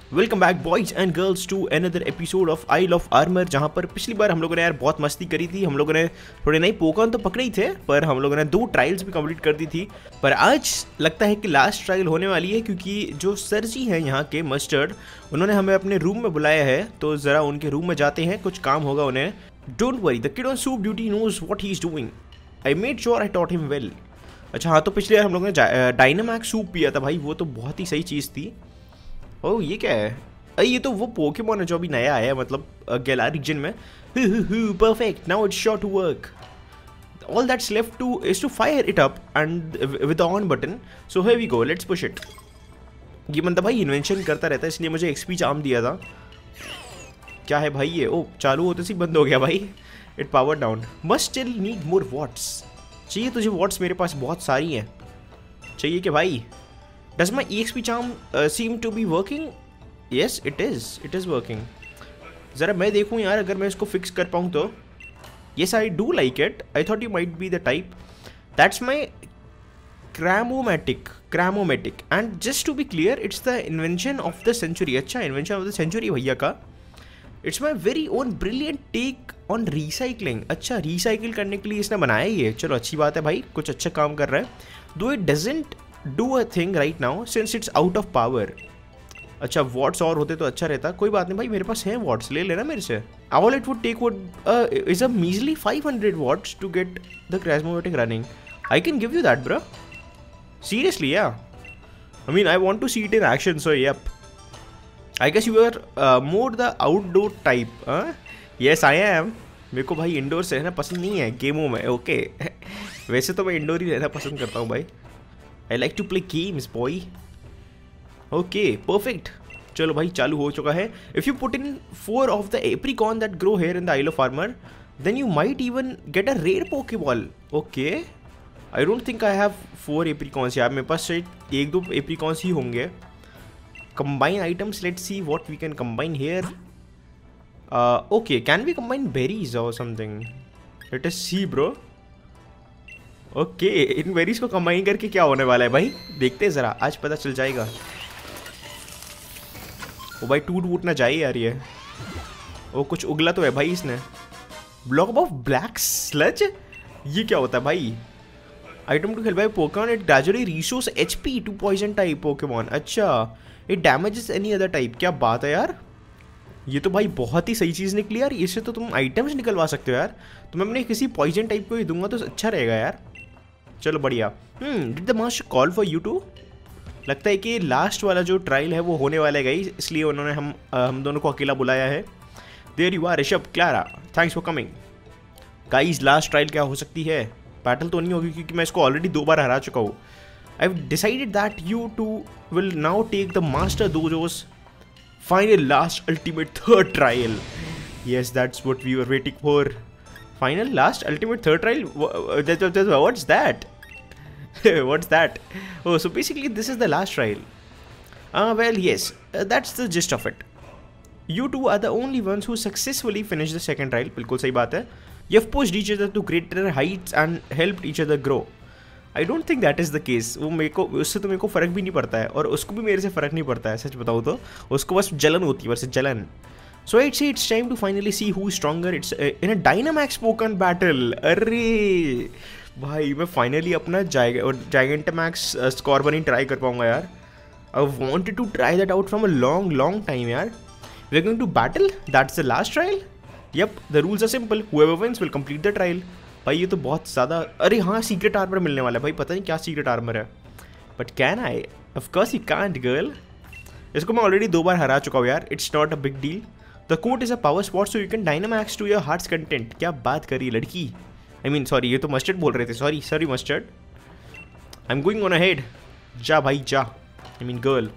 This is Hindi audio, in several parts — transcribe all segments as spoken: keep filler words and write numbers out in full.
Welcome back boys and girls to another episode of isle of armor. जहाँ पर पिछली बार हम लोगों ने यार बहुत मस्ती करी थी। हम लोगों ने थोड़े नए पोकेमॉन तो पकड़े ही थे, पर हम लोगों ने दो ट्रायल्स भी कंप्लीट कर दी थी। पर आज लगता है कि लास्ट ट्रायल होने वाली है, क्योंकि जो सर जी हैं यहाँ के मस्टर्ड, उन्होंने हमें अपने रूम में बुलाया है। तो ज़रा उनके रूम में जाते हैं, कुछ काम होगा उन्हें। Don't worry, the kid on soup duty knows what he is doing. I made sure I taught him well. अच्छा हाँ, तो पिछले बार हम लोगों ने डायनामैक्स सूप पिया था भाई, वो तो बहुत ही सही चीज़ थी। ओह ये क्या है? अरे ये तो वो पोकेमॉन है जो अभी नया आया है, मतलब गैलार रीजन में। Perfect, now it's sure to work. All that's left to is to fire it up and with on button. So here we go, let's push it. ये बंदा भाई इन्वेंशन करता रहता है, इसलिए मुझे एक्सपी चार्म दिया था। क्या है भाई ये? ओ चालू होते से बंद हो गया भाई। It power down. Must still need more watts. चाहिए तुझे वॉट्स? मेरे पास बहुत सारी हैं। चाहिए कि भाई? Does my E X P charm seem to be working? Yes it is, it is working. ज़रा मैं देखूँ यार, अगर मैं इसको फिक्स कर पाऊँ तो। Yes I do like it. I thought you might be the type. That's my cramomatic cramomatic and just to be clear, it's the invention of the century. अच्छा, इन्वेंशन ऑफ द सेंचुरी भैया का। It's my very own brilliant take on recycling. अच्छा, रिसाइकिल करने के लिए इसने बनाया ही है। चलो अच्छी बात है भाई, कुछ अच्छा काम कर रहा है। Though it doesn't do a thing right now since it's out of power. अच्छा, वॉट्स और होते तो अच्छा रहता। कोई बात नहीं भाई, मेरे पास है वॉट्स, ले लेना मेरे से। All it would take would is a measly five hundred watts to get the cramomatic running. I can give you that bro, seriously. Yeah I mean I want to see it in action, so yup. I guess you are more the outdoor type. Yes I am. मेरे को भाई इंडोर से रहना पसंद नहीं है गेमों में। ओके वैसे तो मैं इंडोर ही रहना पसंद करता हूँ भाई। I like to play games boy. Okay perfect, चलो भाई चालू हो चुका है। If you put in four of the apricorn that grow here in the isle of armor, then you might even get a rare pokeball. Okay, I don't think I have four apricorns यार, मेरे पास शायद एक दो एप्रिकॉन्स ही होंगे। Combine items, let's see what we can combine here. Okay, can we combine berries और something? Let us see bro. Okay, इन बेरीज को कंबाइन करके क्या होने वाला है भाई, देखते हैं ज़रा, आज पता चल जाएगा। ओ भाई टूट वूट ना जाए यार ये। ओ कुछ उगला तो है भाई इसने। ब्लॉक ऑफ ब्लैक स्लज, ये क्या होता है भाई? Item to help by pokemon, it gradually restores HP to poison type pokemon. अच्छा, it damages any other type. क्या बात है यार, ये तो भाई बहुत ही सही चीज़ निकली यार। इससे तो तुम आइटम्स निकलवा सकते हो यार। तो मैं अपने किसी पॉइजन टाइप को ही दूंगा तो अच्छा रहेगा यार। चलो बढ़िया। Hmm did the master call for you too? लगता है कि लास्ट वाला जो ट्रायल है वो होने वाला है गाइस, इसलिए उन्होंने हम हम दोनों को अकेला बुलाया है। There you are Rishabh, Klara, thanks for coming. Guys last trial क्या हो सकती है? बैटल तो नहीं होगी क्योंकि मैं इसको ऑलरेडी दो बार हरा चुका हूँ। I have decided that you two will now take the master dojo's final last ultimate third trial. Yes that's what we were waiting for. Final last ultimate third trial, what's that? What's that? Oh, so basically this is the last trial. Ah, uh, well, yes, uh, that's the gist of it. You two are the only ones who successfully finished the second trial. बिल्कुल सही बात है. You have pushed each other to greater heights and helped each other grow. I don't think that is the case. वो मेरे को, उससे तो मेरे को फ़र्क भी नहीं पड़ता है, और उसको भी मेरे से फ़र्क नहीं पड़ता है, सच बताऊँ तो। उसको बस जलन होती है, बस जलन. So I'd say it's time to finally see who is stronger. It's uh, in a Dynamax Pokemon battle. अरे भाई मैं फाइनली अपना जाइगेंटामैक्स स्कोर बनी ट्राई कर पाऊंगा यार। I wanted to try that out from a long long time यार। We are going to battle, that's the last trial. Yup, the rules are simple, whoever wins will complete the trial. भाई ये तो बहुत ज़्यादा, अरे हाँ सीक्रेट आर्मर मिलने वाला है भाई, पता नहीं क्या सीक्रेट आर्मर है। But can I? Of course you can't girl. इसको मैं ऑलरेडी दो बार हरा चुका हूँ यार, it's not a big deal. The court is a power spot so you can dynamax to your heart's content. क्या बात करी लड़की। आई मीन सॉरी, ये तो मस्टर्ड बोल रहे थे, sorry sorry mustard. I am going on ahead. जा भाई जा, आई मीन गर्ल,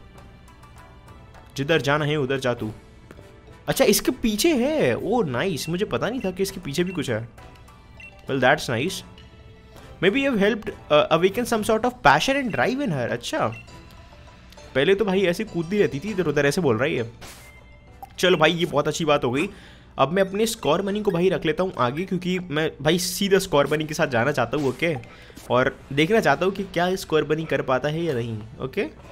जिधर जाना है उधर जा तू। अच्छा इसके पीछे है, ओ नाइस, मुझे पता नहीं था कि इसके पीछे भी कुछ है। Well that's nice, maybe you have helped awaken some sort of passion and drive in her. अच्छा पहले तो भाई ऐसे कूदती रहती थी इधर उधर, ऐसे बोल रही है। चलो भाई ये बहुत अच्छी बात हो गई। अब मैं अपने स्कोर बनी को भाई रख लेता हूँ आगे, क्योंकि मैं भाई सीधा स्कोर बनी के साथ जाना चाहता हूँ। ओके, और देखना चाहता हूँ कि क्या स्कोर बनी कर पाता है या नहीं। Okay,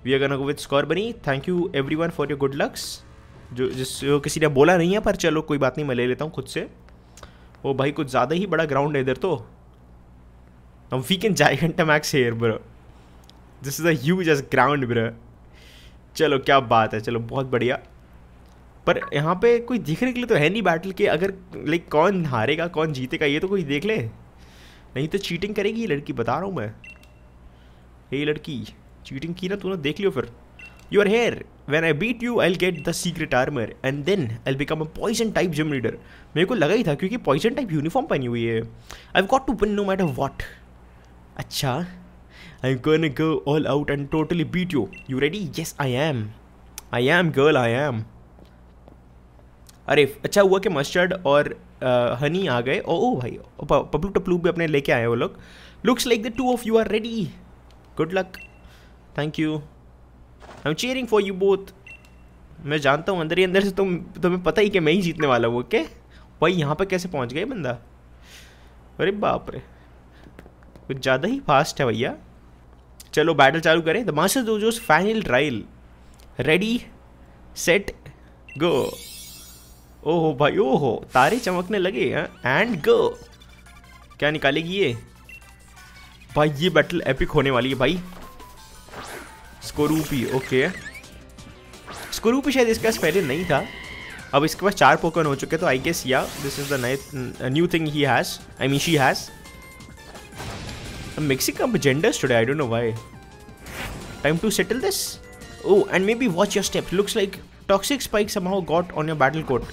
we are gonna go with scorbunny. Thank you everyone for your good lucks. जो जिस जो किसी ने बोला नहीं है, पर चलो कोई बात नहीं, मैं ले लेता हूँ खुद से। ओ भाई कुछ ज़्यादा ही बड़ा ग्राउंड है इधर तो। We can gigantamax here bro, this is a huge edge ground bro. चलो क्या बात है, चलो बहुत बढ़िया। पर यहाँ पे कोई देखने के लिए तो है नहीं बैटल के, अगर लाइक कौन हारेगा कौन जीतेगा ये तो कोई देख ले, नहीं तो चीटिंग करेगी ये लड़की, बता रहा हूँ मैं। ये लड़की चीटिंग की ना तूने, देख लियो फिर। You are here when I beat you I will get the secret armor and then I will become a poison type gym leader. मेरे को लगा ही था क्योंकि पॉइजन टाइप यूनिफॉर्म पहनी हुई है। I have got to win no matter what. अच्छा, I am gonna go all out and totally beat you. You ready? Yes I am, I am girl I am. अरे अच्छा हुआ कि मस्टर्ड और हनी आ गए। ओ ओ भाई पपलू टपलू भी अपने लेके आए वो लोग। Looks like the two of you are ready, good luck. Thank you, I am cheering for you both. मैं जानता हूँ अंदर ही अंदर से तुम तुम्हें पता ही कि मैं ही जीतने वाला हूँ। ओके भाई यहाँ पे कैसे पहुँच गए बंदा? अरे बाप रे, कुछ ज़्यादा ही फास्ट है भैया। चलो बैटल चालू करें। The master dojo's final trial, ready set go. ओहो भाई, ओहो तारे चमकने लगे हैं एंड गो। क्या निकालेगी ये भाई? ये बैटल एपिक होने वाली है भाई। स्कोरूपी, ओके स्कोरूपी शायद इसके पास पहले नहीं था, अब इसके पास चार पोकेमॉन हो चुके, तो I guess yeah this is the new thing he has, I mean she has. Mixing up genders today, I don't know why. Time to settle this. Oh, and maybe watch your steps. Looks like toxic spike somehow got on your battle coat.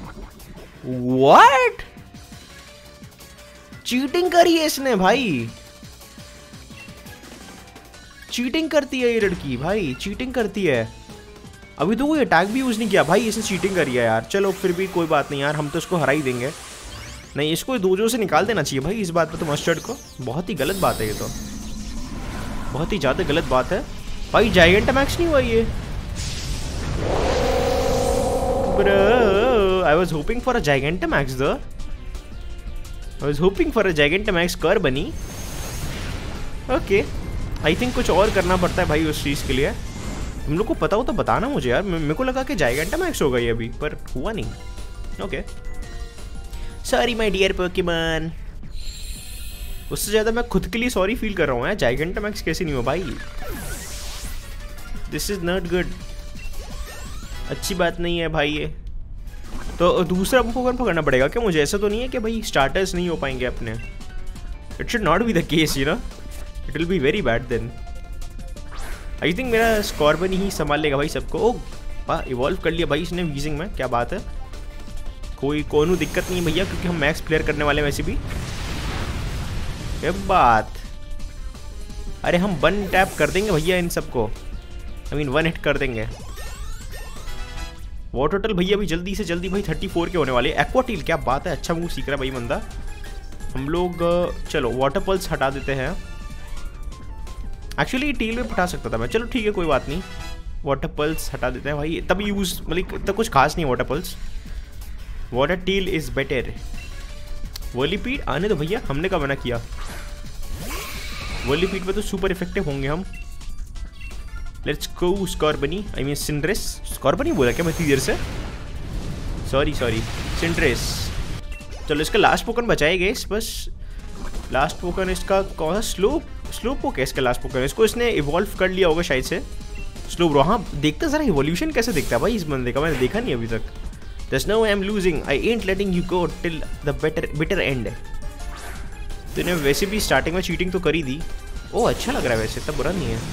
What? Cheating करी है इसने भाई, चीटिंग करती है ये लड़की भाई, चीटिंग करती है। अभी तो कोई अटैक भी यूज नहीं किया भाई, इसने चीटिंग करी है यार। चलो फिर भी कोई बात नहीं यार, हम तो इसको हरा ही देंगे। नहीं, इसको दोजो से निकाल देना चाहिए भाई इस बात पे तो मस्टर्ड को। बहुत ही गलत बात है ये तो, बहुत ही ज़्यादा गलत बात है भाई। जाइगेंटामैक्स नहीं हुआ ये bro. I was hoping for a gigantamax though, I was hoping for a gigantamax scorbunny. Okay I think कुछ और करना पड़ता है भाई उस चीज़ के लिए। हम लोग को पता हो तो बताना मुझे यार, मेरे को लगा कि जाइगेंटामैक्स होगा ये अभी, पर हुआ नहीं। Okay sorry my dear pokemon. उससे ज़्यादा मैं खुद के लिए सॉरी फील कर रहा हूँ यार, जाइगेंटामैक्स कैसे नहीं हो भाई, दिस इज़ नॉट गुड, अच्छी बात नहीं है भाई ये। तो दूसरा पोकेमॉन पकड़ना पड़ेगा क्या मुझे? ऐसा तो नहीं है कि भाई स्टार्टर्स नहीं हो पाएंगे अपने? It should not be the case you know, it will be very bad then. I think मेरा स्कॉर्बन ही संभाल लेगा भाई सबको। ओ वाह, इवॉल्व कर लिया भाई इसने वीजिंग में, क्या बात है। कोई कोई दिक्कत नहीं भैया, क्योंकि हम मैक्स प्लेयर करने वाले वैसे भी। क्या बात, अरे हम वन टैप कर देंगे भैया इन सबको, आई मीन वन हिट कर देंगे। वाटर टोटल भैया भी जल्दी से जल्दी भाई थर्टी फोर के होने वाले। एक्वाटील, क्या बात है, अच्छा मूव सीख रहा है भाई बंदा। हम लोग चलो वाटर पल्स हटा देते हैं। एक्चुअली टील में फटा सकता था मैं, चलो ठीक है कोई बात नहीं, वाटर पल्स हटा देते हैं भाई। तब यूज मतलब इतना कुछ खास नहीं है water pulse, water teal is better. Whirlipede आने दो भैया, हमने कब मना किया? वोलीपीड पे तो सुपर इफेक्टिव होंगे हम। Let's go स्कॉर्बनी, I mean सिंड्रेस। स्कॉर्बनी बोला क्या मैं इतनी देर से? Sorry sorry cinderace. चलो इसका लास्ट पोकन बचाए गए बस। लास्ट पोकन इसका कौन सा? स्लो स्लो पोक है इसका लास्ट पोकन। इसको इसने इवॉल्व कर लिया होगा शायद से। स्लो ब्रो, हाँ देखते जरा इवोल्यूशन कैसे दिखता है भाई इस बंदे का, मैंने देखा नहीं अभी तक। There's no way I'm losing. I ain't letting you go till the better bitter end. तूने वैसे भी स्टार्टिंग में चीटिंग तो करी दी। ओह अच्छा लग रहा है वैसे, इतना बुरा नहीं है।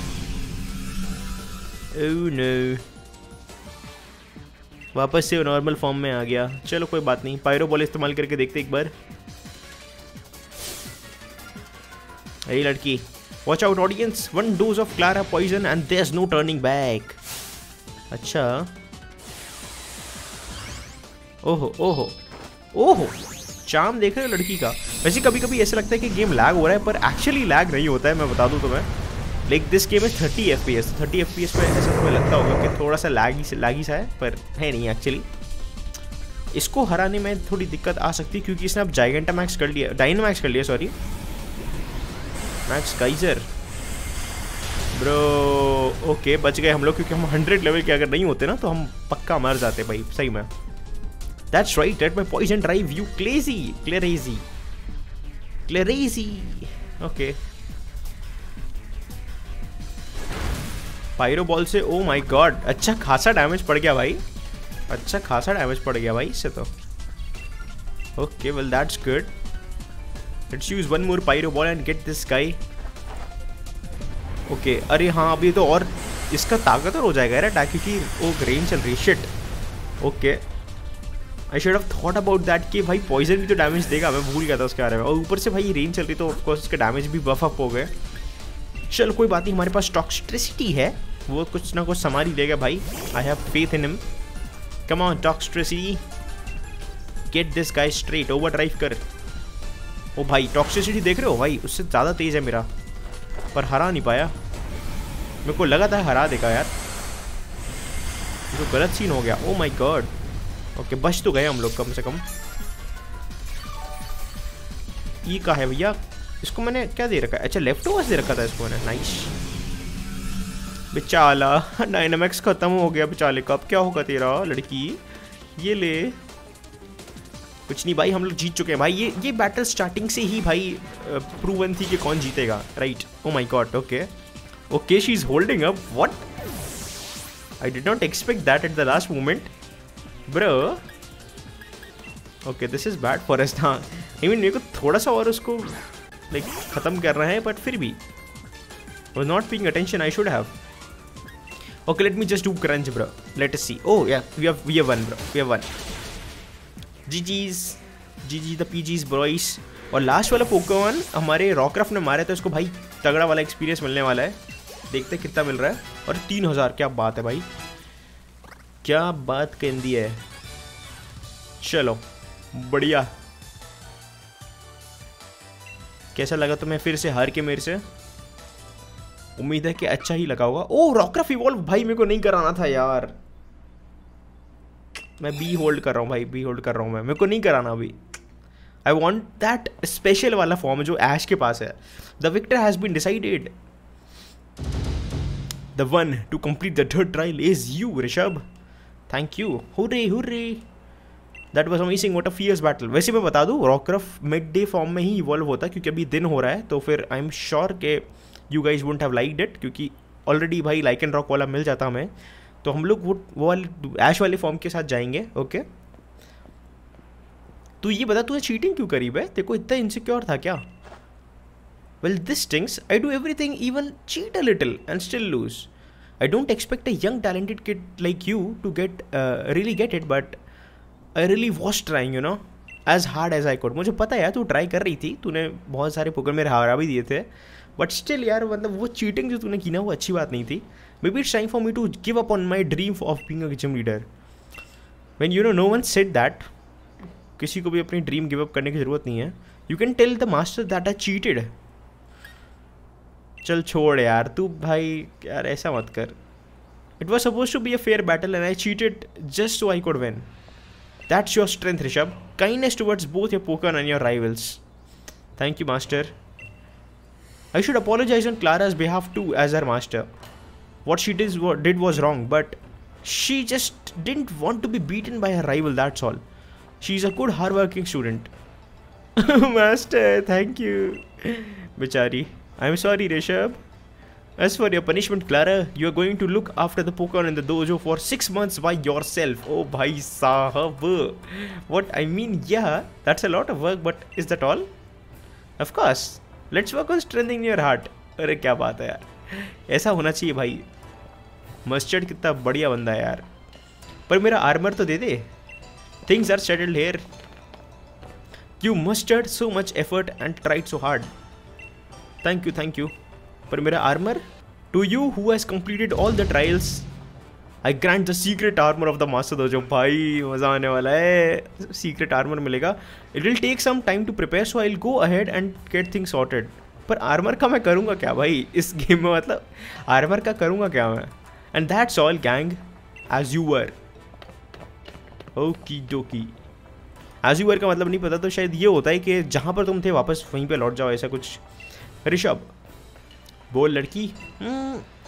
Oh no. वापस से नॉर्मल फॉर्म में आ गया। चलो कोई बात नहीं, पायरो बॉल इस्तेमाल करके देखते एक बार। ये लड़की, watch out audience, one dose of Klara poison and there is no turning back. अच्छा ओहो ओहो ओहो, चाम देख रहे हो लड़की का। वैसे कभी कभी ऐसा लगता है कि गेम लैग हो रहा है, पर एक्चुअली लैग नहीं होता है, मैं बता दूं तुम्हें। लाइक दिस गेम है thirty F P S, thirty F P S पे ऐसा तुम्हें लगता होगा कि थोड़ा सा लैगी से लैगी सा है, पर है नहीं एक्चुअली। इसको हराने में थोड़ी दिक्कत आ सकती है क्योंकि इसने अब जाइगेंटामैक्स कर लिया, डायनामैक्स कर लिया sorry, max geyser bro okay बच गए हम लोग, क्योंकि हम हंड्रेड लेवल के अगर नहीं होते ना तो हम पक्का मर जाते भाई सही में। That's right, that my poison drive you crazy crazy crazy. Okay pyro ball से ओ माय गॉड अच्छा खासा डैमेज पड़ गया भाई, अच्छा खासा डैमेज पड़ गया भाई इससे तो। Okay well that's good, let's use one more pyro ball and get this guy. Okay अरे हाँ अभी तो और इसका ताकतवर हो जाएगा यार अटैक, क्योंकि वो रेंज चल रही है। Shit okay I should have thought about that कि भाई पॉइजन भी तो डैमेज देगा, मैं भूल गया था उसके बारे में। और ऊपर से भाई रेंज चल रही तो ऑफकोर्स इसके डैमेज भी बफ अप हो गए। चलो कोई बात नहीं, हमारे पास टॉक्सिसिटी है, वो कुछ ना कुछ संभाल ही देगा भाई। I have faith in him. Come on toxicity, get this guy straight, overdrive कर। ओ भाई टॉक्सिसिटी देख रहे हो भाई, उससे ज़्यादा तेज है मेरा, पर हरा नहीं पाया। मेरे को लगा था हरा देगा यार, तो गलत सीन हो गया। ओ माय गॉड ओके बच तो गए हम लोग कम से कम। ये का है भैया, इसको मैंने क्या दे रखा है, अच्छा लेफ्ट ओवर्स दे रखा था इसको मैंने। नाइस बेचाला डायनामिक्स खत्म हो गया बेचाले का, अब क्या होगा तेरा लड़की। ये ले कुछ नहीं भाई, हम लोग जीत चुके हैं भाई। ये ये बैटल स्टार्टिंग से ही भाई प्रूवन थी कि कौन जीतेगा, right. Oh my god okay okay she is holding up, what I did not expect that at the last moment bro. Okay this is bad for us. हाँ आई मीन मेरे को थोड़ा सा और उसको लाइक खत्म करना है, बट फिर भी was not paying attention, I should have. Okay, let me just do crunch, bro. Let us see. Oh yeah, we have we have won, bro. We have won. G G's, G G the P G's boys. और लास्ट वाला पोकेमॉन हमारे रॉकराफ्ट ने मारे तो इसको भाई तगड़ा वाला एक्सपीरियंस मिलने वाला है। देखते कितना मिल रहा है। और तीन हजार क्या बात है भाई, क्या बात कहती है। चलो बढ़िया, कैसा लगा तुम्हें फिर से हार के मेरे से? उम्मीद है कि अच्छा ही लगा होगा। ओ रॉकराफ्ट इवॉल्व भाई मेरे को नहीं कराना था यार, मैं बी होल्ड कर रहा हूँ भाई, बी होल्ड कर रहा हूँ मैं, मेरे को नहीं कराना अभी। आई वॉन्ट दैट स्पेशल वाला फॉर्म जो ऐश के पास है। The victor has been decided, the one to complete the third trial is you Rishabh, thank you, hurray hurray, that was amazing, what a fierce battle. वैसे मैं बता दूँ रॉकराफ्ट मिड डे फॉर्म में ही इवॉल्व होता है, क्योंकि अभी दिन हो रहा है, तो फिर आई एम श्योर के you guys won't have liked it, क्योंकि ऑलरेडी भाई लाइक एंड रॉक वाला मिल जाता हमें, तो हम लोग वो वो वाले ऐश वाले फॉर्म के साथ जाएंगे। ओके तू ये बता तूने चीटिंग क्यों करी बे, तेरे को इतना इनसिक्योर था क्या? Well this things I do everything, even cheat a little and still lose. I don't expect a young talented kid like you to get really get it, but I really was trying you know as hard as I could. मुझे पता है यार तू ट्राई कर रही थी, तूने बहुत सारे पोकेमॉन मेरे हरा भी दिए थे, बट स्टिल यार मतलब वो चीटिंग जो तूने की ना वो अच्छी बात नहीं थी। Maybe it's time for me to give up on my dream of being a gym leader. When you know no one said that, किसी को भी अपनी ड्रीम गिव अप करने की जरूरत नहीं है। You can tell the master that I cheated. चल छोड़ यार तू भाई, यार ऐसा मत कर। It was suppose to be a fair battle and I cheated just so I could win. That's your strength, Rishabh. Kindness towards both your Pokemon and your rivals. Thank you, Master. I should apologize on Clara's behalf too, as her master. What she did, what did was wrong, but she just didn't want to be beaten by her rival, that's all. She's a good, hard-working student. Master, thank you. Bichari. I'm sorry, Rishabh. As for your punishment, Clara, you are going to look after the Pokemon in the dojo for six months by yourself. Oh, bhai sahab. What I mean, yeah, that's a lot of work, but is that all? Of course. Let's work on strengthening your heart. अरे क्या बात है यार, ऐसा होना चाहिए भाई। मस्टर्ड कितना बढ़िया बंदा है यार, पर मेरा आर्मर तो दे दे। Things are settled here. You mustered so much effort and tried so hard. Thank you, thank you. पर मेरा armour, to you who has completed all the trials I grant the secret armour of the master dojo. भाई मज़ा आने वाला है, सीक्रेट आर्मर मिलेगा। It will take some time to prepare, so I will go ahead and get things sorted. पर आर्मर का मैं करूँगा क्या भाई इस गेम में, मतलब आर्मर का करूँगा क्या मैं? And that's all gang, as you were. Okey dokey, as you were का मतलब नहीं पता तो शायद ये होता है कि जहाँ पर तुम थे वापस वहीं पर लौट जाओ, ऐसा कुछ। ऋषभ बोल लड़की।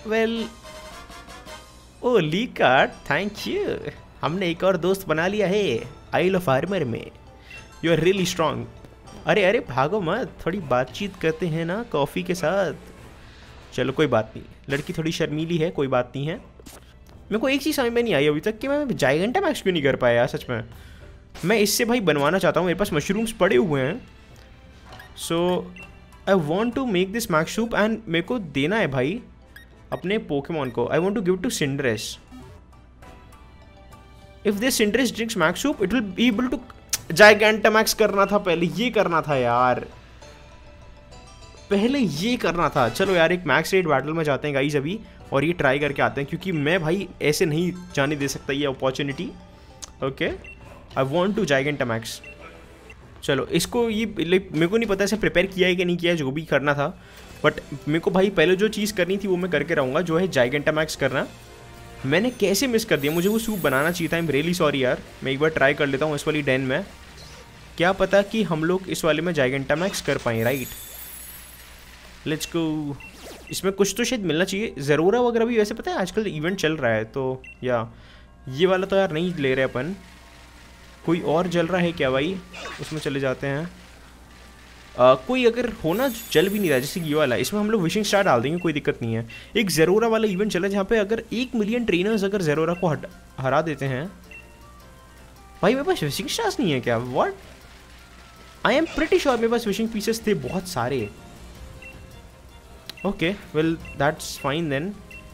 Well oh lee card, thank you. हमने एक और दोस्त बना लिया है आइल ऑफ आर्मर में। You are really strong. अरे अरे भागो मत, थोड़ी बातचीत करते हैं ना कॉफ़ी के साथ। चलो कोई बात नहीं, लड़की थोड़ी शर्मीली है, कोई बात नहीं है। मेरे को एक चीज़ समझ में नहीं आई अभी तक कि मैं जाइगेंटामैक्स क्यों नहीं कर पाया यार। सच में मैं इससे भाई बनवाना चाहता हूँ, मेरे पास मशरूम्स पड़े हुए हैं। So I want to make this max soup and मेरे को देना है भाई अपने पोकेमॉन को। I want to give to Cinderace. If this Cinderace drinks max soup it will be able to. Gigantamax करना था पहले, ये करना था यार, पहले ये करना था। चलो यार एक मैक्स रेट बैटल में जाते हैं गाइस अभी, और ये ट्राई करके आते हैं, क्योंकि मैं भाई ऐसे नहीं जाने दे सकता ये opportunity. Okay I want to gigantamax. चलो इसको ये मेरे को नहीं पता इसे प्रिपेयर किया है कि नहीं किया है, जो भी करना था, बट मेरे को भाई पहले जो चीज़ करनी थी वो मैं करके रहूँगा, जो है जाइगेंटामैक्स करना। मैंने कैसे मिस कर दिया, मुझे वो सूप बनाना चाहिए था। आई एम रियली सॉरी यार। मैं एक बार ट्राई कर लेता हूँ इस वाली डेन में, क्या पता कि हम लोग इस वाले में जाइगेंटामैक्स कर पाएँ। Right let's go. इसमें कुछ तो शायद मिलना चाहिए। ज़रूरा वगैरह भी वैसे पता है आजकल इवेंट चल रहा है, तो या ये वाला तो यार नहीं ले रहे अपन। कोई और जल रहा है क्या भाई, उसमें चले जाते हैं। आ, कोई अगर होना चल भी नहीं रहा जैसे ये वाला, इसमें हम लोग विशिंग स्टार डाल देंगे, कोई दिक्कत नहीं है। एक ज़रूरा वाला इवेंट चला जहाँ पे अगर एक मिलियन ट्रेनर्स अगर ज़रूरा को हट हरा देते हैं। भाई मेरे पास विशिंग स्टार्स नहीं है क्या? What? I am pretty sure मेरे पास विशिंग पीसेस थे बहुत सारे। Okay well that's fine then.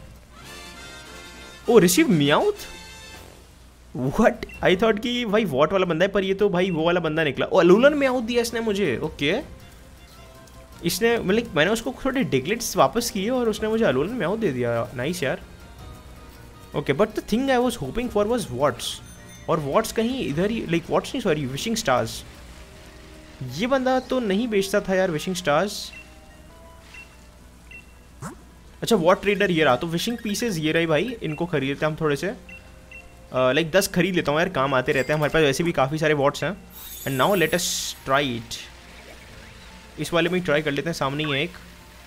Oh receive Meowth, what? I thought कि भाई वॉट वाला बंदा है, पर ये तो भाई वो वाला बंदा निकला। ओ लूलन म्याउथ दिया इसने मुझे। ओके इसने मतलब मैंने उसको थोड़े डिग्लेट्स वापस किए और उसने मुझे अलूलन म्याउथ दे दिया। नाइस यार। Okay but the thing I was hoping for was watts, और वॉट्स कहीं इधर ही, लाइक वॉट्स नहीं सॉरी विशिंग स्टार्स। ये बंदा तो नहीं बेचता था यार विशिंग स्टार्स। अच्छा वॉट ट्रेडर ये रहा, तो विशिंग पीसेस ये रहे भाई, इनको खरीद लेते हैं हम थोड़े से। लाइक uh, दस खरीद लेता हूँ यार, काम आते रहते हैं हमारे पास वैसे भी काफ़ी सारे वॉट्स हैं। And now let us try it. इस वाले में ही ट्राई कर लेते हैं, सामने ही है एक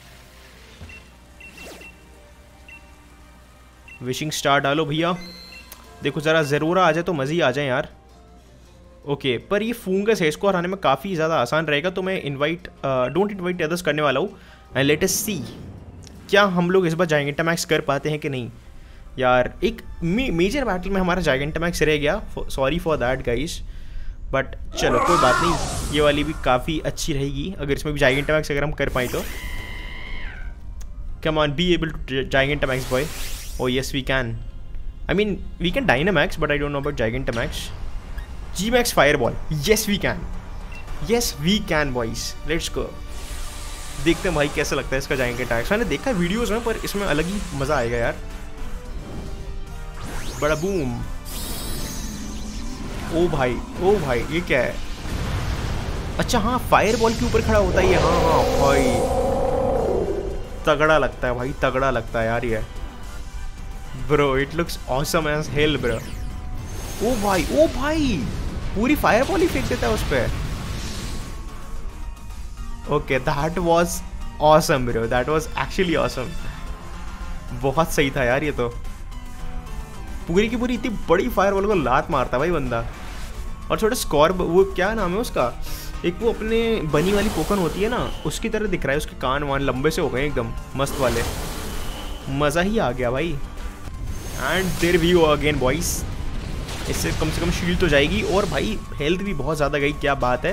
विशिंग स्टार। डालो भैया, देखो ज़रा ज़रूर आ जाए तो मज़े ही आ जाए यार। ओके okay, पर ये फूंगस है, इसको हराने में काफ़ी ज़्यादा आसान रहेगा, तो मैं इन्वाइट डोंट इन्वाइट अदर्स करने वाला हूँ। एंड लेट अस सी क्या हम लोग इस बार जाइगेंटामैक्स कर पाते हैं कि नहीं। यार एक मे, मेजर बैटल में हमारा जाइगेंटामैक्स रह गया, sorry for that guys, but चलो कोई बात नहीं, ये वाली भी काफ़ी अच्छी रहेगी अगर इसमें भी जाइगेंटामैक्स अगर हम कर पाए तो। Come on be able to gigantamax boy. Oh yes we can, I mean we can dynamax but I don't know about gigantamax. G max fireball, yes we can, yes we can boys, let's go. देखते हैं भाई कैसा लगता है इसका जाइगेंटामैक्स। मैंने देखा है वीडियोज़ में, पर इसमें अलग ही मज़ा आएगा यार। बड़ा बूम। ओ भाई ओ भाई ये क्या है? अच्छा हाँ फायर बॉल के ऊपर खड़ा होता है ये। हाँ हाँ भाई तगड़ा लगता है भाई, तगड़ा लगता है यार ये। Bro it looks awesome as hell bro. Oh भाई ओ भाई पूरी फायर बॉल ही फेंक देता है उस पर। Okay that was awesome bro, that was actually awesome. बहुत सही था यार ये तो। पूरी की पूरी इतनी बड़ी फायर बॉल को लात मारता भाई बंदा। और छोटा स्कॉर, वो क्या नाम है उसका, एक वो अपने बनी वाली पोकन होती है ना, उसकी तरह दिख रहा है। उसके कान वान लंबे से हो गए एकदम मस्त वाले, मज़ा ही आ गया भाई। And there we go again boys. इससे कम से कम शील्ड तो जाएगी, और भाई हेल्थ भी बहुत ज़्यादा गई, क्या बात है।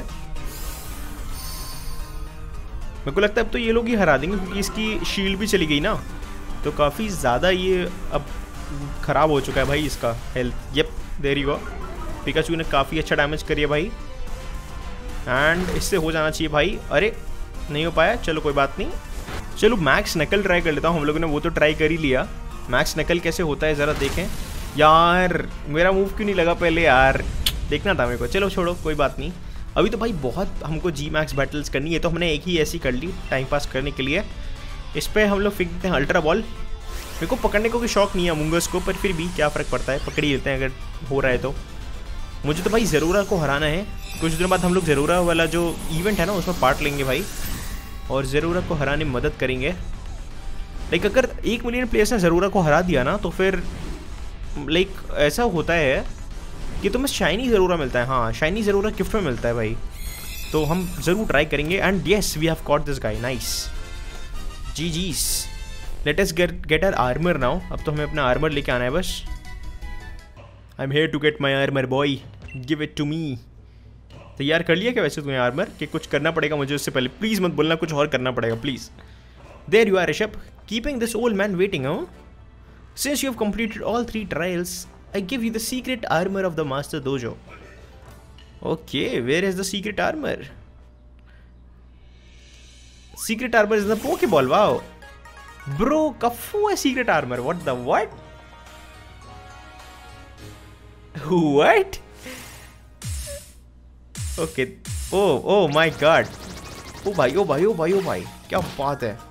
मेरे को लगता है अब तो ये लोग ही हरा देंगे, क्योंकि इसकी शील्ड भी चली गई ना, तो काफ़ी ज़्यादा ये अब ख़राब हो चुका है भाई इसका health. Yep there you go. Pikachu ने काफ़ी अच्छा डैमेज करिए भाई, एंड इससे हो जाना चाहिए भाई। अरे नहीं हो पाया, चलो कोई बात नहीं। चलो मैक्स नकल ट्राई कर लेता हूँ। हम लोगों ने वो तो ट्राई कर ही लिया, मैक्स नकल कैसे होता है ज़रा देखें। यार मेरा मूव क्यों नहीं लगा पहले यार, देखना था मेरे को। चलो छोड़ो कोई बात नहीं। अभी तो भाई बहुत हमको जी मैक्स बैटल्स करनी है, तो हमने एक ही ऐसी कर ली टाइम पास करने के लिए। इस पर हम लोग फेंक देते हैं अल्ट्रा बॉल। मेरे को पकड़ने को कोई शौक नहीं है अमंगस को, पर फिर भी क्या फ़र्क पड़ता है, पकड़ ही लेते हैं अगर हो रहा है तो। मुझे तो भाई ज़रूरा को हराना है। कुछ दिनों बाद हम लोग ज़रूरा वाला जो इवेंट है ना उसमें पार्ट लेंगे भाई, और ज़रूरा को हराने में मदद करेंगे। लाइक अगर एक मिलियन प्लेयर्स ने ज़रूरा को हरा दिया ना तो फिर लाइक ऐसा होता है कि तुम्हें शाइनी ज़रूरा मिलता है। हाँ, शाइनी ज़रूरा गिफ्ट में मिलता है भाई, तो हम ज़रूर ट्राई करेंगे। And yes, we have caught this guy, nice, G G's. Let us get get our armour now. अब तो हमें अपना आर्मर लेके आना है बस। I am here to get my armour boy, give it to me. तैयार कर लिया क्या वैसे तुम्हें आर्मर, कि कुछ करना पड़ेगा मुझे उससे पहले? प्लीज़ मत बोलना कुछ और करना पड़ेगा, please. There you are Rishabh, keeping this old man waiting. हाँ, since you have completed all three trials I give you the secret armour of the master dojo. Okay, where is the secret armour? Secret armour is the pokeball. Wow bro, Kubfu है secret armour. What the what what okay, oh oh my god, oh भाई ओ भाई ओ भाई ओ भाई, क्या बात है,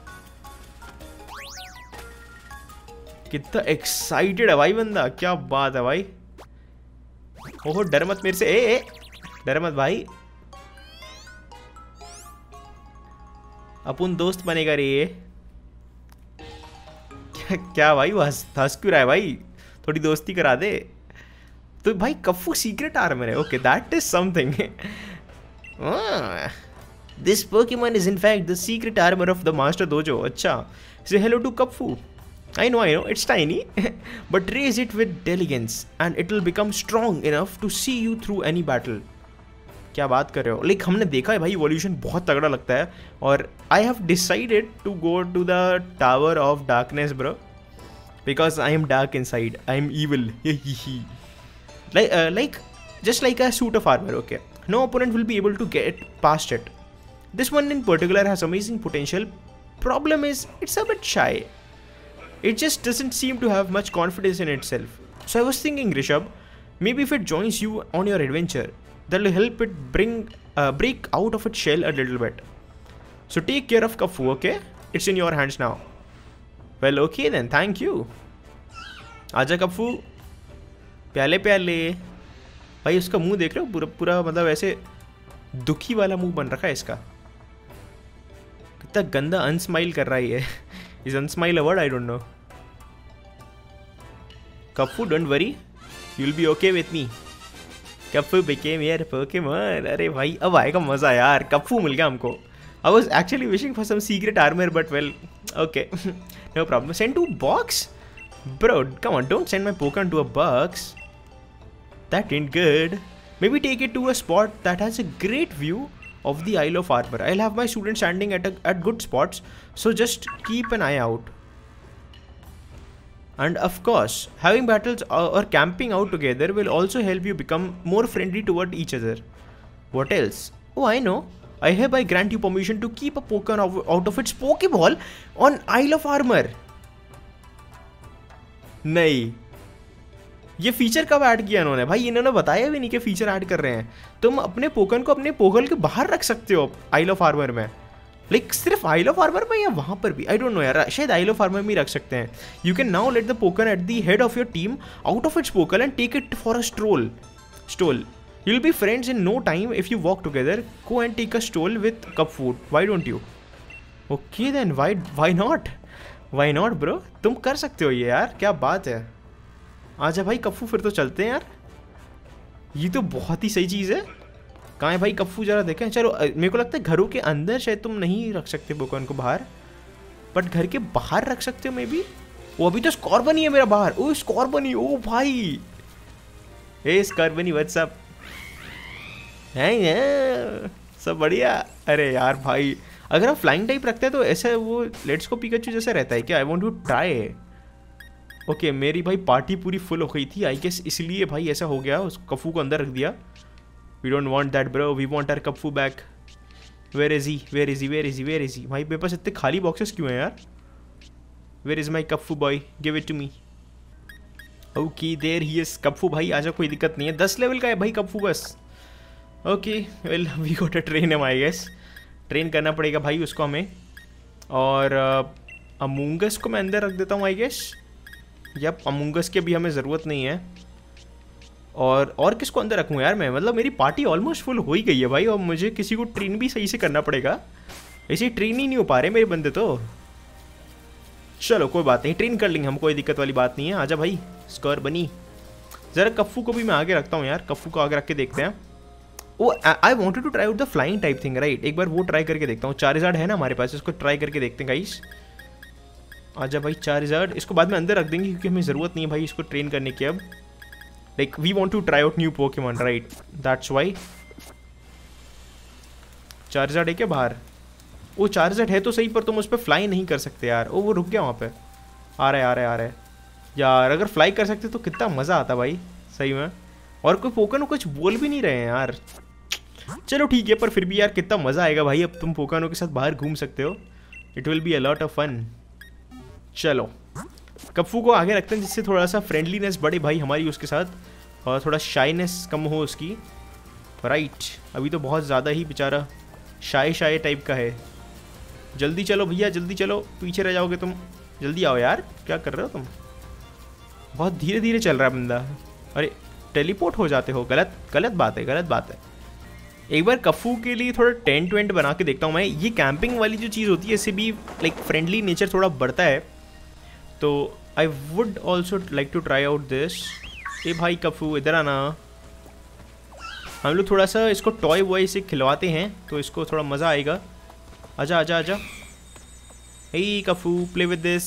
कितना एक्साइटेड है भाई बंदा, क्या बात है भाई। ओहो, डर मत मेरे से, ए ए डर मत भाई, अपन दोस्त बनेगा रे। क्या क्या भाई, वो हंस हंस क्यों रहा है भाई, थोड़ी दोस्ती करा दे। तो भाई कफू सीक्रेट आर्मर है, okay that is something. This Pokemon is in fact the secret armour of the master dojo. अच्छा, say hello to Kubfu. I know, I know, it's tiny, but raise it with diligence and it will become strong enough to see you through any battle. क्या बात कर रहे हो? लाइक हमने देखा है भाई इवोल्यूशन बहुत तगड़ा लगता है, और I have decided to go to the tower of darkness bro, because I am dark inside, I am evil. like uh, like just like a suit of armor. Okay, no opponent will be able to get past it. This one in particular has amazing potential. Problem is it's a bit shy. It just doesn't seem to have much confidence in itself. So I was thinking, Rishabh, maybe if it joins you on your adventure, that will help it bring uh, break out of its shell a little bit. So take care of Kafu, okay? It's in your hands now. Well, okay then, thank you. आजा कफू, प्याले प्याले। भाई उसका मुंह देख रहे हो, पूरा पूरा मतलब ऐसे दुखी वाला मुंह बन रखा है इसका, कितना गंदा अनस्माइल कर रहा है ये। Is unsmile a word? I don't know. Kafu, don't worry. You'll be okay with me. Kafu became your Pokemon. अरे भाई अब आएगा मजा यार, कफू मिल गया हमको। I was actually wishing for some secret armor, but well, okay, no problem. Send to box, bro. Come on, don't send my Pokemon to a box. That ain't good. Maybe take it to a spot that has a great view of the Isle of Armor. I'll have my students standing at a, at good spots, so just keep an eye out. And of course, having battles or, or camping out together will also help you become more friendly toward each other. What else? Oh, I know. I hereby grant you permission to keep a Pokemon of, out of its Pokeball on Isle of Armor. नहीं, ये फीचर कब ऐड किया इन्होंने भाई? इन्होंने बताया भी नहीं कि फीचर ऐड कर रहे हैं। तुम अपने पोकेमॉन को अपने पोगल के बाहर रख सकते हो आइल ऑफ आर्मर में, लाइक सिर्फ आइल ऑफ आर्मर में या वहां पर भी, आई डोंट नो यार, शायद आइल ऑफ आर्मर में ही रख सकते हैं। You can now let the Pokemon at the head of your team out of its Pokemon and take it for a stroll stroll you will be friends in no time if you walk together. Go and take a stroll with Kubfu, why don't you? Okay then, why why not why not bro, तुम कर सकते हो ये यार, क्या बात है। आजा भाई कफू, फिर तो चलते हैं यार, ये तो बहुत ही सही चीज़ है। कहाँ है भाई कफू, जरा देखें। चलो, मेरे को लगता है घरों के अंदर शायद तुम नहीं रख सकते पोकेमॉन को बाहर, बट घर के बाहर रख सकते हो मे बी। वो अभी तो स्कोर बनी है मेरा बाहर। ओ स्कोर बनी, ओ भाई, ए स्कोर बनी, व्हाट्सअप है, सब बढ़िया। अरे यार भाई, अगर आप फ्लाइंग टाइप रखते हैं तो ऐसा वो लेट्स गो पिकाचू जैसा रहता है क्या? I want to try. Okay okay, मेरी भाई पार्टी पूरी फुल हो गई थी आई गेस, इसलिए भाई ऐसा हो गया, उस कफू को अंदर रख दिया। We don't want that bro, we want our Kubfu back. Where is he, where is he, where is he, where is he? भाई मेरे पास इतने खाली बॉक्सेस क्यों हैं यार? Where is my Kubfu boy, give it to me. Okay there he is Kubfu. भाई आजा, कोई दिक्कत नहीं है, दस लेवल का है भाई कफू बस। Okay well, we got a train है आई गेस, ट्रेन करना पड़ेगा भाई उसको हमें। और अमूंगस को मैं अंदर रख देता हूँ आई गेस। यप, अमूंगस की भी हमें ज़रूरत नहीं है। और और किसको अंदर रखूँ यार मैं? मतलब मेरी पार्टी ऑलमोस्ट फुल हो ही गई है भाई, और मुझे किसी को ट्रेन भी सही से करना पड़ेगा। ऐसे ट्रेन ही नहीं हो पा रहे मेरे बंदे तो। चलो कोई बात नहीं, ट्रेन कर लेंगे हम, कोई दिक्कत वाली बात नहीं है। आजा भाई स्कोर बनी। ज़रा कफ्फू को भी मैं आगे रखता हूँ यार, कफ्फू को आगे रख के देखते हैं। Oh I wanted to try out the flying type thing right, एक बार वो ट्राई करके देखता हूँ। चार्जर्ड है ना हमारे पास, इसको ट्राई करके देखते हैं गाइस। आजा भाई चार्जर्ड, इसको बाद में अंदर रख देंगे क्योंकि हमें ज़रूरत नहीं है भाई इसको ट्रेन करने की अब। Like we want to try out new Pokemon right, that's why. Charged है क्या बाहर? वो चार्जर्ड है तो सही, पर तुम उस पर फ्लाई नहीं कर सकते यार। ओ वो रुक गया वहाँ पे, आ रहा है आ रहा है आ रहा है यार। अगर फ्लाई कर सकते तो कितना मज़ा आता भाई सही में। और कोई पोकेमॉन कुछ बोल भी नहीं रहे हैं यार। चलो ठीक है, पर फिर भी यार कितना मज़ा आएगा भाई, अब तुम पोकेमॉन के साथ बाहर घूम सकते हो। It will be a lot of fun. चलो कफ्फू को आगे रखते हैं जिससे थोड़ा सा फ्रेंडलीनेस बढ़े भाई हमारी उसके साथ, और थोड़ा शाइनेस कम हो उसकी राइट। अभी तो बहुत ज़्यादा ही बेचारा शाय शाय टाइप का है। जल्दी चलो भैया जल्दी चलो, पीछे रह जाओगे तुम। जल्दी आओ यार, क्या कर रहे हो तुम? बहुत धीरे धीरे चल रहा है बंदा। अरे टेलीपोर्ट हो जाते हो, गलत गलत बात है गलत बात है। एक बार कफ्फू के लिए थोड़ा टेंट वेंट बना के देखता हूँ मैं। ये कैंपिंग वाली जो चीज़ होती है इससे भी लाइक फ्रेंडली नेचर थोड़ा बढ़ता है, तो I would also like to try out this. ए भाई कफ्फू इधर आना, हम लोग थोड़ा सा इसको टॉय वॉय से खिलवाते हैं तो इसको थोड़ा मज़ा आएगा। आजा आजा आजा, hey Kubfu play with this.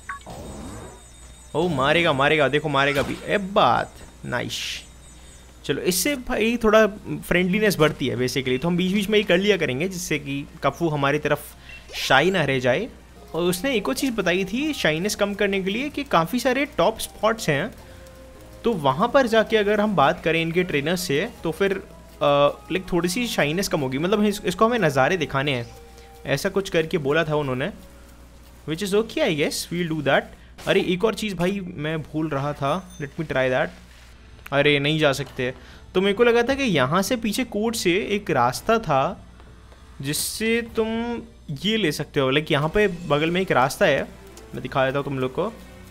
Oh मारेगा मारेगा, देखो मारेगा भी। ए बात नाइस। चलो इससे भाई थोड़ा फ्रेंडलीनेस बढ़ती है बेसिकली, तो हम बीच बीच में ये कर लिया करेंगे जिससे कि कफ्फू हमारी तरफ शाई ना रह जाए। और उसने एक और चीज़ बताई थी शाइनेस कम करने के लिए कि काफ़ी सारे टॉप स्पॉट्स हैं, तो वहाँ पर जाके अगर हम बात करें इनके ट्रेनर से तो फिर लाइक थोड़ी सी शाइनेस कम होगी। मतलब इस, इसको हमें नज़ारे दिखाने हैं, ऐसा कुछ करके बोला था उन्होंने, which is okay I guess we'll do that. अरे एक और चीज़ भाई मैं भूल रहा था, लेट मी ट्राई दैट। अरे नहीं जा सकते, तो मेरे को लगा था कि यहाँ से पीछे कोर्ट से एक रास्ता था जिससे तुम ये ले सकते हो। लाइक यहाँ पे बगल में एक रास्ता है, मैं दिखा देता हूँ तुम लोग को।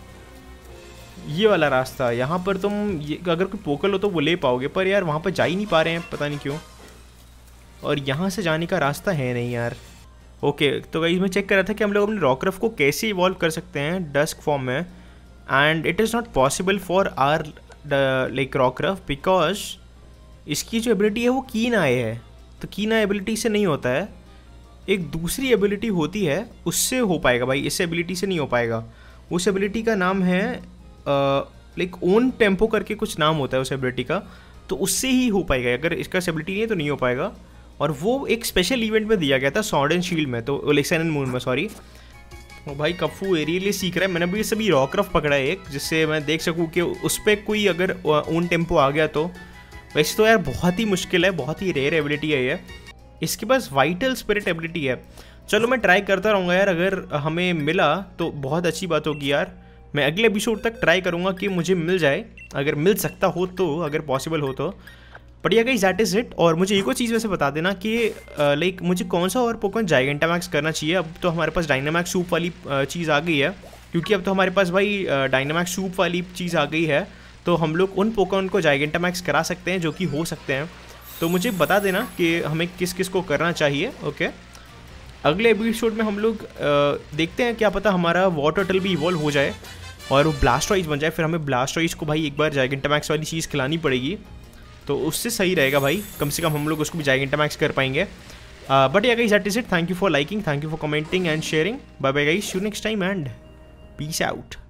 ये वाला रास्ता, यहाँ पर तुम ये अगर कोई पोकल हो तो वो ले पाओगे, पर यार वहाँ पर जा ही नहीं पा रहे हैं पता नहीं क्यों। और यहाँ से जाने का रास्ता है नहीं यार। ओके तो गाइस मैं चेक कर रहा था कि हम लोग अपने रॉकरफ को कैसे इवॉल्व कर सकते हैं डस्क फॉर्म में, and it is not possible for our like Rockruff because इसकी जो एबिलिटी है वो कीन आए है, तो कीन आई एबिलिटी से नहीं होता है। एक दूसरी एबिलिटी होती है उससे हो पाएगा भाई, इस एबिलिटी से नहीं हो पाएगा। उस एबिलिटी का नाम है लाइक ओन टेम्पो करके कुछ नाम होता है उस एबिलिटी का, तो उससे ही हो पाएगा। अगर इसका एबिलिटी नहीं है तो नहीं हो पाएगा। और वो एक स्पेशल इवेंट में दिया गया था स्वॉर्ड एंड शील्ड में, तो लाइक सन एंड मून में सॉरी। वो भाई कफ्फू एरियली सीख रहा है। मैंने भी सभी रॉकरफ पकड़ा है एक, जिससे मैं देख सकूँ कि उस पर कोई अगर ओन टेम्पो आ गया तो। वैसे तो यार बहुत ही मुश्किल है, बहुत ही रेयर एबिलिटी है ये। इसके पास वाइटल स्पिरिट एबिलिटी है। चलो मैं ट्राई करता रहूँगा यार, अगर हमें मिला तो बहुत अच्छी बात होगी यार। मैं अगले एपिसोड तक ट्राई करूँगा कि मुझे मिल जाए, अगर मिल सकता हो तो, अगर पॉसिबल हो तो। But yeah guys that is it. और मुझे एक और चीज़ वैसे बता देना कि लाइक मुझे कौन सा और पोकेमॉन जाइगेंटामैक्स करना चाहिए। अब तो हमारे पास डायनामैक्स सूप वाली चीज़ आ गई है, क्योंकि अब तो हमारे पास भाई डायनामैक्स सूप वाली चीज़ आ गई है, तो हम लोग उन पोकेमॉन को जाइगेंटामैक्स करा सकते हैं जो कि हो सकते हैं। तो मुझे बता देना कि हमें किस किस को करना चाहिए। ओके अगले एपिसोड में हम लोग देखते हैं, क्या पता हमारा वाटरटल भी इवॉल्व हो जाए और वो ब्लास्टॉइज बन जाए। फिर हमें ब्लास्टॉइज को भाई एक बार जाइगेंटामैक्स वाली चीज़ खिलानी पड़ेगी, तो उससे सही रहेगा भाई, कम से कम हम लोग उसको भी जाइगेंटामैक्स कर पाएंगे। But yeah guys that is it. Thank you for liking, thank you for commenting and sharing. Bye bye guys, see you next time and peace out.